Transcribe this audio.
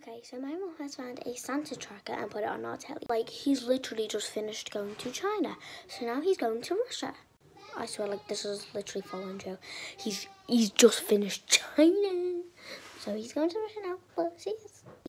Okay, so my mom has found a Santa tracker and put it on our telly. Like, he's literally just finished going to China, so now he's going to Russia. I swear, like, this is literally full on joke. He's just finished China, so he's going to Russia now. Well, see you.